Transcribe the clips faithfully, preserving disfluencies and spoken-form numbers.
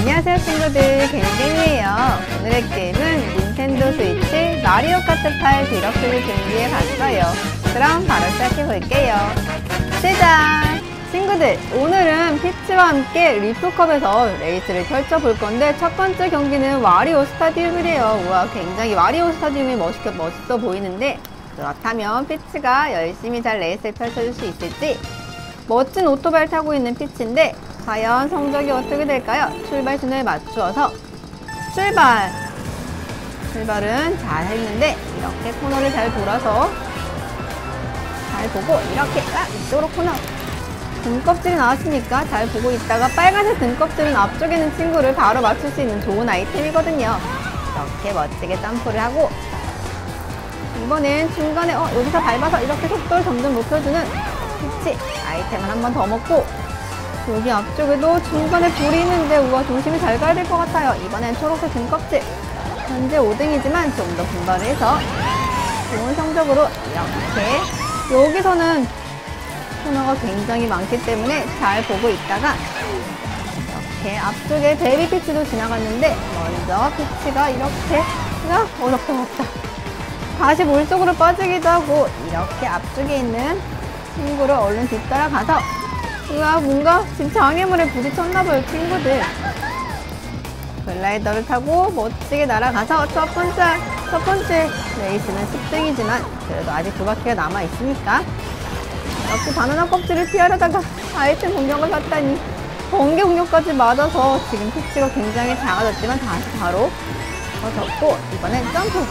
안녕하세요 친구들, 갱갱이에요. 오늘의 게임은 닌텐도 스위치 마리오 카트 팔 디럭스를 준비해봤어요. 그럼 바로 시작해볼게요. 시작! 친구들, 오늘은 피치와 함께 리프컵에서 레이스를 펼쳐볼 건데 첫 번째 경기는 와리오 스타디움이래요. 우와, 굉장히 와리오 스타디움이 멋있게 멋있어 보이는데, 그렇다면 피치가 열심히 잘 레이스를 펼쳐줄 수 있을지. 멋진 오토바이를 타고 있는 피치인데 과연 성적이 어떻게 될까요? 출발순을 맞추어서 출발! 출발은 잘 했는데 이렇게 코너를 잘 돌아서 잘 보고 이렇게 아, 이쪽으로 코너. 등껍질이 나왔으니까 잘 보고 있다가 빨간색 등껍질은 앞쪽에 있는 친구를 바로 맞출 수 있는 좋은 아이템이거든요. 이렇게 멋지게 점프를 하고, 이번엔 중간에 어 여기서 밟아서 이렇게 속도를 점점 높여주는 피치 아이템을 한 번 더 먹고, 여기 앞쪽에도 중간에 불이 있는데 우와, 조심히 잘 가야 될 것 같아요. 이번엔 초록색 등껍질. 현재 오 등이지만 좀 더 분발을 해서 좋은 성적으로 이렇게, 여기서는 코너가 굉장히 많기 때문에 잘 보고 있다가 이렇게 앞쪽에 베이비 피치도 지나갔는데 먼저 피치가 이렇게 아, 어렵다 어렵다 다시 물속으로 빠지기도 하고, 이렇게 앞쪽에 있는 친구를 얼른 뒤따라가서 우와, 뭔가 지금 장애물에 부딪혔나봐요 친구들. 글라이더를 타고 멋지게 날아가서 첫 번째 첫 번째 레이스는 십 등이지만 그래도 아직 두 바퀴가 남아있으니까 이렇게 바나나 껍질을 피하려다가 아이템 공격을 받다니 번개 공격까지 맞아서 지금 피치가 굉장히 작아졌지만 다시 바로 벗었고, 이번엔 점프.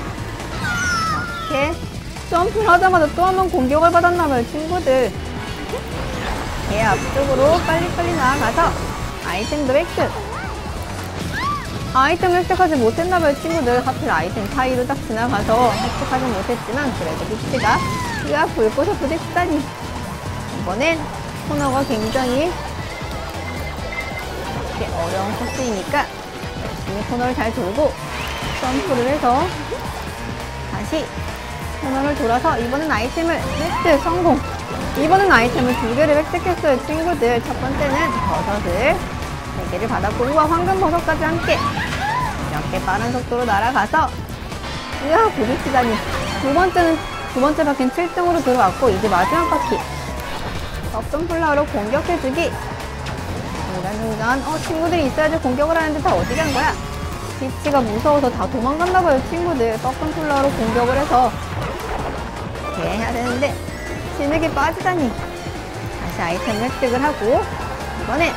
이렇게 점프를 하자마자 또 한 번 공격을 받았나봐요 친구들. 개 앞쪽으로 빨리빨리 나아가서 아이템도 획득. 아이템을 획득하지 못했나봐요 친구들. 하필 아이템 사이로 딱 지나가서 획득하지 못했지만 그래도 피치가 으아, 불꽃에 부딪히다니. 이번엔 코너가 굉장히 이렇게 어려운 코스이니까 열심히 코너를 잘 돌고 점프를 해서 다시 코너를 돌아서 이번엔 아이템을 획득 성공. 이번엔 아이템을 두 개를 획득했어요 친구들. 첫 번째는 버섯을 세 개를 받았고, 우와, 황금 버섯까지 함께 이렇게 빠른 속도로 날아가서 우와, 부딪히다니. 두 번째는 두 번째 바퀴는 칠 등으로 들어왔고, 이제 마지막 바퀴 덕선 플라워로 공격해주기. 중간중간 어 친구들이 있어야지 공격을 하는데 다 어디 간 거야? 피치가 무서워서 다 도망갔나봐요 친구들. 덕선 플라워로 공격을 해서 이렇게 해야 되는데 진흙에 빠지다니. 다시 아이템을 획득을 하고, 이번엔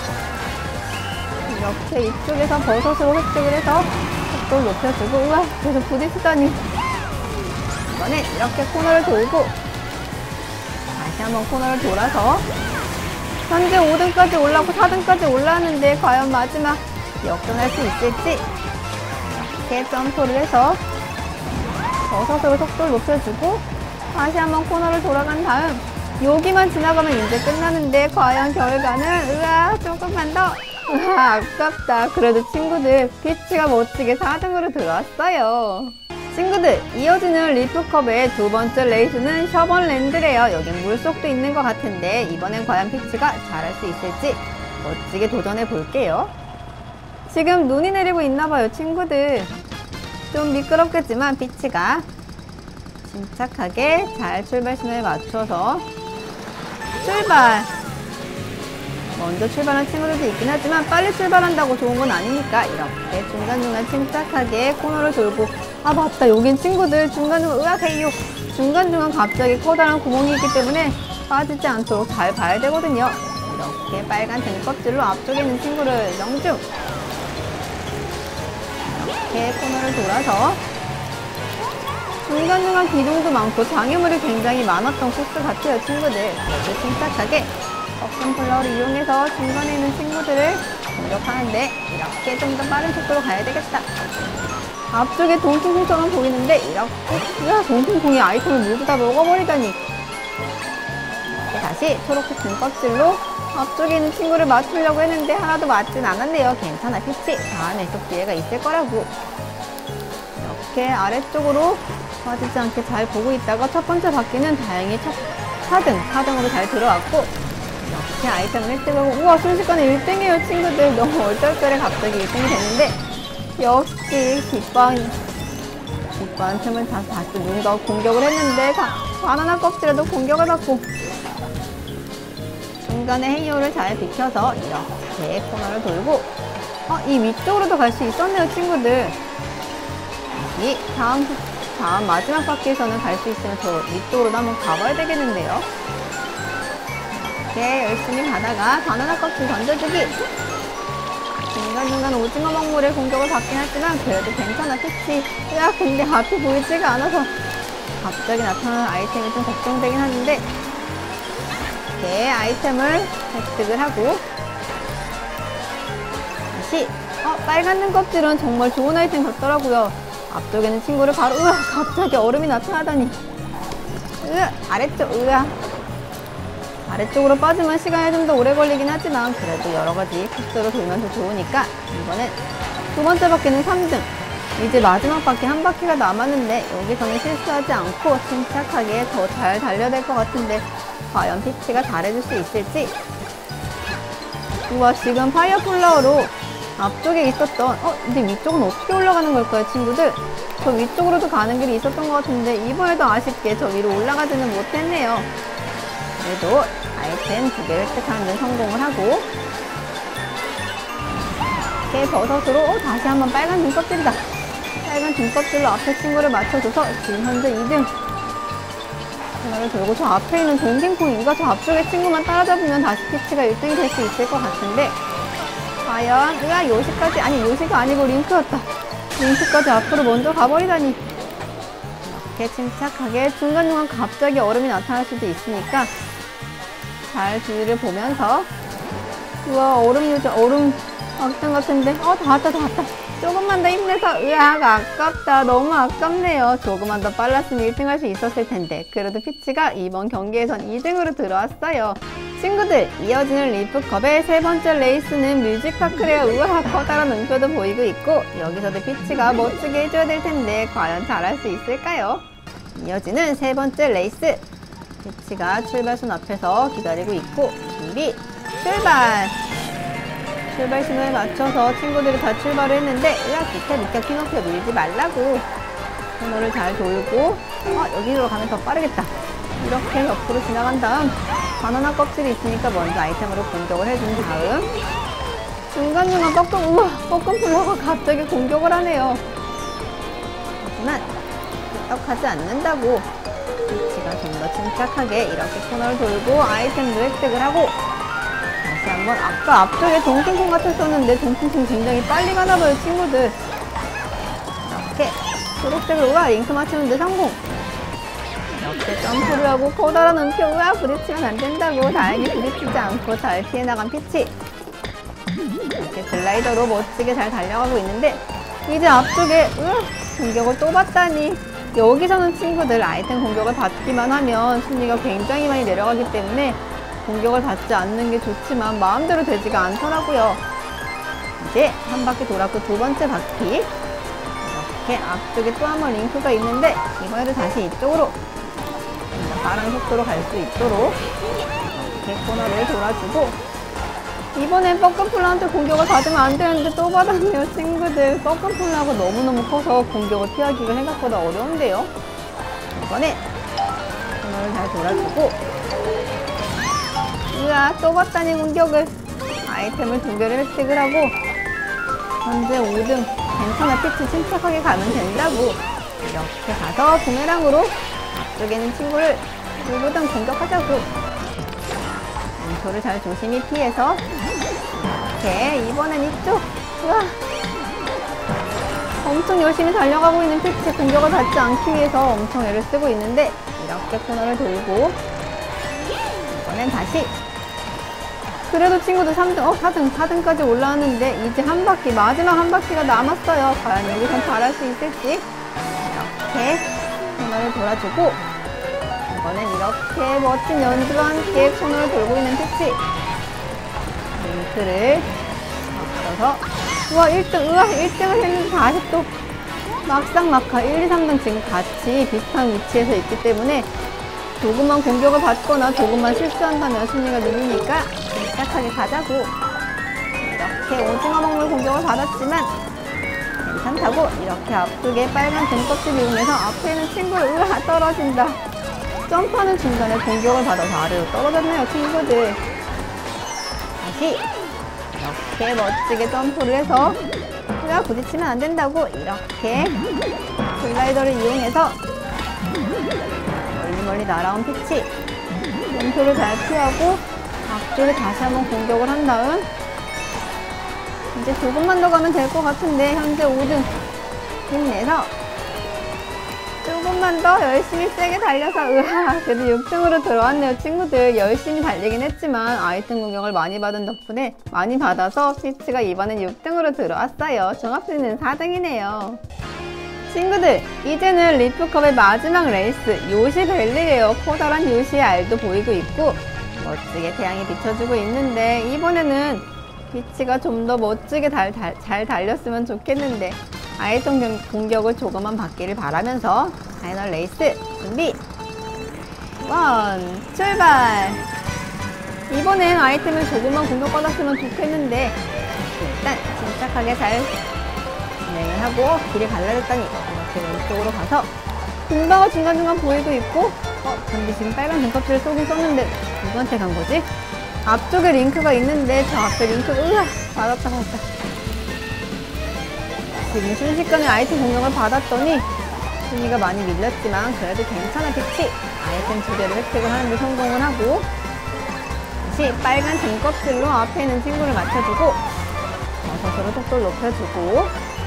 이렇게 이쪽에서 버섯으로 획득을 해서 속도를 높여주고, 우와, 계속 부딪히다니. 이번엔 이렇게 코너를 돌고 다시 한번 코너를 돌아서 현재 오 등까지 올라오고 사 등까지 올라왔는데 과연 마지막 역전할 수 있을지. 이렇게 점프를 해서 버섯으로 속도를 높여주고 다시 한번 코너를 돌아간 다음 여기만 지나가면 이제 끝나는데 과연 결과는 으아, 조금만 더. 으아, 아깝다. 그래도 친구들 피치가 멋지게 사 등으로 들어왔어요. 친구들, 이어지는 리프컵의 두 번째 레이스는 셔번랜드래요. 여긴 물속도 있는 것 같은데 이번엔 과연 피치가 잘할 수 있을지 멋지게 도전해 볼게요. 지금 눈이 내리고 있나봐요 친구들. 좀 미끄럽겠지만 피치가 침착하게 잘 출발신호에 맞춰서 출발! 먼저 출발한 친구들도 있긴 하지만 빨리 출발한다고 좋은 건 아니니까 이렇게 중간중간 침착하게 코너를 돌고, 아 맞다, 여긴 친구들 중간중간 으악 헤이요, 중간중간 갑자기 커다란 구멍이 있기 때문에 빠지지 않도록 잘 봐야 되거든요. 이렇게 빨간 등껍질로 앞쪽에 있는 친구를 명중. 이렇게 코너를 돌아서 중간중간 기둥도 많고 장애물이 굉장히 많았던 코스 같아요 친구들. 그래도 침착하게 덕선 플라워를 이용해서 중간에 있는 친구들을 공격하는데 이렇게 좀 더 빠른 속도로 가야 되겠다. 앞쪽에 동풍콩처럼 보이는데 이렇게 으아, 동풍콩이 아이템을 모두 다 먹어버리다니. 이렇게 다시 초록색 등껍질로 앞쪽에 있는 친구를 맞추려고 했는데 하나도 맞진 않았네요. 괜찮아 피치, 다음에 또 기회가 있을 거라고. 이렇게 아래쪽으로 빠지지 않게 잘 보고 있다가 첫 번째 바퀴는 다행히 첫 사 등, 사 등으로 잘 들어왔고, 이렇게 아이템을 획득하고, 우와, 순식간에 일 등이에요, 친구들. 너무 얼떨결에 갑자기 일 등이 됐는데, 역시 깃방, 깃방 틈을 다, 다시 누군가 공격을 했는데, 바, 바나나 껍질에도 공격을 받고, 중간에 헤이오를 잘 비켜서 이렇게 코너를 돌고, 어, 이 위쪽으로도 갈 수 있었네요, 친구들. 이 다음, 다음 마지막 바퀴에서는 갈 수 있으면 저 위쪽으로도 한번 가봐야 되겠는데요. 이렇게 열심히 가다가 바나나 껍질 던져주기. 중간중간 오징어 먹물의 공격을 받긴 하지만 그래도 괜찮아, 피치. 야, 근데 앞이 보이지가 않아서 갑자기 나타나는 아이템이 좀 걱정되긴 하는데, 이렇게 아이템을 획득을 하고 다시, 어, 빨간 등 껍질은 정말 좋은 아이템 같더라고요. 앞쪽에는 친구를 바로, 으아, 갑자기 얼음이 나타나다니. 으아, 아래쪽, 으아. 아래쪽으로 빠지면 시간이 좀 더 오래 걸리긴 하지만 그래도 여러가지 코스로 돌면서 좋으니까 이번엔 두 번째 바퀴는 삼 등. 이제 마지막 바퀴 한 바퀴가 남았는데 여기서는 실수하지 않고 침착하게 더 잘 달려야 될 것 같은데 과연 피치가 잘해줄 수 있을지. 우와, 지금 파이어 플라워로 앞쪽에 있었던, 어, 근데 위쪽은 어떻게 올라가는 걸까요, 친구들? 저 위쪽으로도 가는 길이 있었던 것 같은데 이번에도 아쉽게 저 위로 올라가지는 못했네요. 그래도 아이템 두 개 획득하는 데 성공을 하고, 이렇게 버섯으로, 어, 다시 한번 빨간 등껍질이다. 빨간 등껍질로 앞에 친구를 맞춰줘서 지금 현재 이 등. 하나를 돌고 저 앞에 있는 동생콩인가? 저 앞쪽에 친구만 따라잡으면 다시 피치가 일 등이 될 수 있을 것 같은데, 과연, 으아, 요시까지, 아니, 요시가 아니고 링크였다. 링크까지 앞으로 먼저 가버리다니. 이렇게 침착하게 중간중간 갑자기 얼음이 나타날 수도 있으니까 잘 주위를 보면서, 우와, 얼음 요정, 얼음 악당 같은데, 어, 다 왔다, 다 왔다. 조금만 더 힘내서, 으악, 아깝다. 너무 아깝네요. 조금만 더 빨랐으면 일 등 할 수 있었을 텐데. 그래도 피치가 이번 경기에선 이 등으로 들어왔어요. 친구들, 이어지는 리프컵의 세 번째 레이스는 뮤직파크래요. 우와, 커다란 음표도 보이고 있고, 여기서도 피치가 멋지게 해줘야 될 텐데 과연 잘할 수 있을까요? 이어지는 세 번째 레이스. 피치가 출발선 앞에서 기다리고 있고, 준비, 출발! 출발 신호에 맞춰서 친구들이 다 출발을 했는데, 으악, 비켜, 비켜, 피노키오 밀지 말라고. 코너를 잘 돌고, 어, 여기로 가면 더 빠르겠다. 이렇게 옆으로 지나간 다음, 바나나 껍질이 있으니까 먼저 아이템으로 공격을 해준 다음, 중간중간 뻐끔, 우와, 뻐끔 플러가 갑자기 공격을 하네요. 하지만 끄떡하지 않는다고. 피치가 좀 더 침착하게 이렇게 코너를 돌고 아이템도 획득을 하고, 다시 한번, 아까 앞쪽에 동킹콩 같았었는데 동킹콩 굉장히 빨리 가나봐요, 친구들. 이렇게 초록색으로, 우와, 링크 맞추는데 성공. 이렇게 점프를 하고 커다란 음표, 우와, 부딪히면 안 된다고. 다행히 부딪히지 않고 잘 피해 나간 피치. 이렇게 글라이더로 멋지게 잘 달려가고 있는데, 이제 앞쪽에, 우와, 공격을 또 받다니. 여기서는 친구들 아이템 공격을 받기만 하면 순위가 굉장히 많이 내려가기 때문에 공격을 받지 않는 게 좋지만 마음대로 되지가 않더라고요. 이제 한 바퀴 돌았고 두 번째 바퀴. 이렇게 앞쪽에 또 한 번 링크가 있는데 이번에도 다시 이쪽으로 빠른 속도로 갈 수 있도록 이렇게 코너를 돌아주고, 이번엔 뻐끔플라한테 공격을 받으면 안 되는데 또 받았네요, 친구들. 뻐끔플라가 너무너무 커서 공격을 피하기가 생각보다 어려운데요. 이번에 코너를 잘 돌아주고, 으아, 또 받다니 공격을. 아이템을 두 개를 획득을 하고 현재 오 등. 괜찮아, 피치 침착하게 가면 된다고. 이렇게 가서 부메랑으로 앞쪽에 있는 친구를 오 등 공격하자고. 링크를 잘 조심히 피해서 이렇게 이번엔 이쪽. 우와, 엄청 열심히 달려가고 있는 피치. 공격을 받지 않기 위해서 엄청 애를 쓰고 있는데 이렇게 코너를 돌고, 이번엔 다시. 그래도 친구들 삼 등, 어, 사 등, 사 등까지 올라왔는데 이제 한 바퀴, 마지막 한 바퀴가 남았어요. 과연 여기선 잘할 수 있을지. 이렇게 코너를 돌아주고, 이번엔 이렇게 멋진 연주와 함께 코너를 돌고 있는 피치. 링크를 맞춰서, 우와, 일 등, 우와, 일 등을 했는데 다시 또 막상 막하 일, 이, 삼 등 지금 같이 비슷한 위치에서 있기 때문에 조금만 공격을 받거나 조금만 실수한다면 순위가 느리니까 침착하게 가자고. 이렇게 오징어 먹물 공격을 받았지만 괜찮다고. 이렇게 앞쪽에 빨간 등껍질 이용해서 앞에 있는 친구를 으아 떨어진다. 점프하는 중간에 공격을 받아서 아래로 떨어졌네요, 친구들. 다시 이렇게 멋지게 점프를 해서 으아 부딪히면 안 된다고. 이렇게 슬라이더를 이용해서 멀리 멀리 날아온 피치 점프를 잘 피하고 앞쪽에 다시 한번 공격을 한 다음 이제 조금만 더 가면 될 것 같은데 현재 오 등 힘내서 조금만 더 열심히 세게 달려서 으아 그래도 육 등으로 들어왔네요. 친구들 열심히 달리긴 했지만 아이템 공격을 많이 받은 덕분에 많이 받아서 피치가 이번엔 육 등으로 들어왔어요. 종합순위는 사 등이네요. 친구들 이제는 리프컵의 마지막 레이스 요시밸리예요. 커다란 요시의 알도 보이고 있고 멋지게 태양이 비춰주고 있는데 이번에는 피치가 좀 더 멋지게 달, 달, 잘 달렸으면 좋겠는데 아이템 공격을 조금만 받기를 바라면서 파이널 레이스 준비 원 출발. 이번엔 아이템을 조금만 공격받았으면 좋겠는데 일단 침착하게 잘 진행을 하고 길이 갈라졌다니 이렇게 왼쪽으로 가서 금방가 중간중간 보이고 있고 어? 근데 지금 빨간 등껍질을 쏘긴 썼는데 누구한테 간 거지? 앞쪽에 링크가 있는데 저 앞에 링크 으아 맞았다 맞았다. 지금 순식간에 아이템 공격을 받았더니 순위가 많이 밀렸지만 그래도 괜찮아 피치. 아이템 두 개를 획득을 하는데 성공을 하고 다시 빨간 등껍질로 앞에 있는 친구를 맞춰주고 버섯으로 속도를 높여주고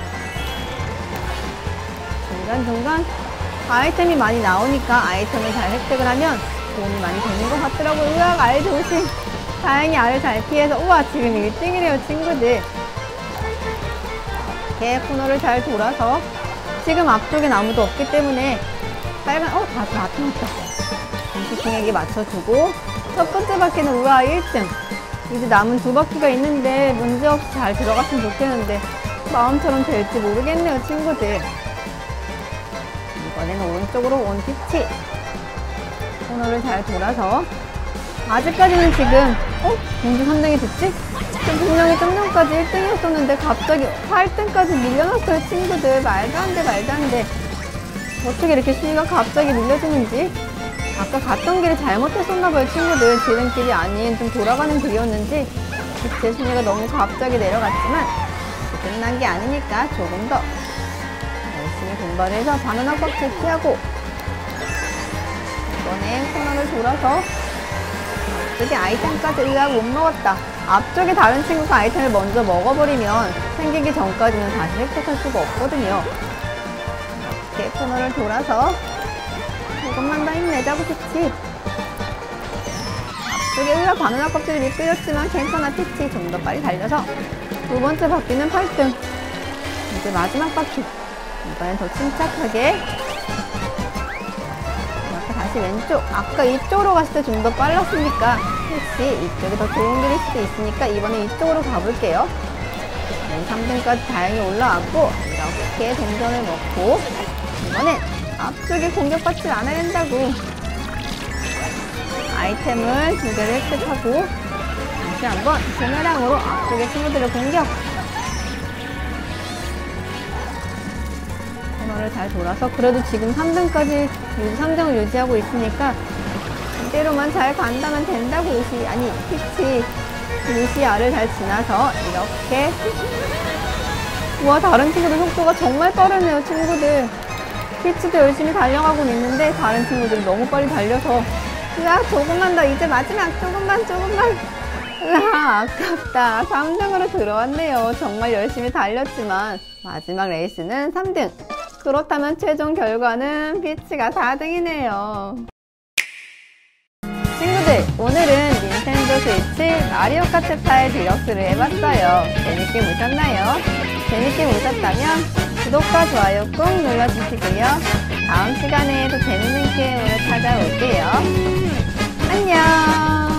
중간중간 아이템이 많이 나오니까 아이템을 잘 획득을 하면 도움이 많이 되는 것 같더라고요. 으악 알 조심. 다행히 알을 잘 피해서 우와 지금 일 등이래요 친구들. 이렇게 코너를 잘 돌아서 지금 앞쪽엔 아무도 없기 때문에 빨간 어 다시 나타났다. 인피킹에게 맞춰주고 첫 번째 바퀴는 우와 일 등. 이제 남은 두 바퀴가 있는데 문제없이 잘 들어갔으면 좋겠는데 마음처럼 될지 모르겠네요 친구들. 이번에는 오른쪽으로 온 피치 코너를 잘 돌아서 아직까지는 지금 어? 공주 삼 등이 됐지? 지금 분명히 좀 전까지 일 등이었었는데 갑자기 팔 등까지 밀려났어요 친구들. 말도 안 돼 말도 안 돼. 어떻게 이렇게 순위가 갑자기 밀려지는지. 아까 갔던 길을 잘못했었나봐요 친구들. 지름길이 아닌 좀 돌아가는 길이었는지 제 순위가 너무 갑자기 내려갔지만 끝난 게 아니니까 조금 더 열심히 공부를 해서 바나나 껍질 피하고 이번엔 코너를 돌아서 앞쪽에 아이템까지 으악 못 먹었다. 앞쪽에 다른 친구가 아이템을 먼저 먹어버리면 생기기 전까지는 다시 획득할 수가 없거든요. 이렇게 코너를 돌아서 조금만 더 힘내자고 피치. 앞쪽에 으악 바나나 껍질이 미끌렸지만 괜찮아 피치. 좀 더 빨리 달려서 두 번째 바퀴는 팔 등. 이제 마지막 바퀴. 이번엔 더 침착하게 이렇게 다시 왼쪽. 아까 이쪽으로 갔을 때 좀 더 빨랐으니까 혹시 이쪽이 더 좋은 길일 수도 있으니까 이번엔 이쪽으로 가볼게요. 네, 삼 등까지 다행히 올라왔고 이렇게 동전을 먹고 이번엔 앞쪽에 공격받지 않아야 된다고 아이템을 두 개를 획득하고 다시 한번 부메랑으로 앞쪽의 친구들을 공격. 코너를 잘 돌아서 그래도 지금 삼 등까지 삼 등을 유지하고 있으니까 이대로만 잘 간다면 된다고. 요시 아니 피치 요시 알을 잘 지나서 이렇게 우와 다른 친구들 속도가 정말 빠르네요 친구들. 피치도 열심히 달려가고 있는데 다른 친구들이 너무 빨리 달려서 으아 조금만 더 이제 마지막 조금만 조금만 으아 아깝다. 삼 등으로 들어왔네요. 정말 열심히 달렸지만 마지막 레이스는 삼 등. 그렇다면 최종 결과는 피치가 사 등이네요. 친구들 오늘은 닌텐도 스위치 마리오 카트 팔 디럭스를 해봤어요. 재밌게 보셨나요? 재밌게 보셨다면 구독과 좋아요 꾹 눌러주시고요. 다음 시간에 더 재밌는 게임으로 찾아올게요. 안녕.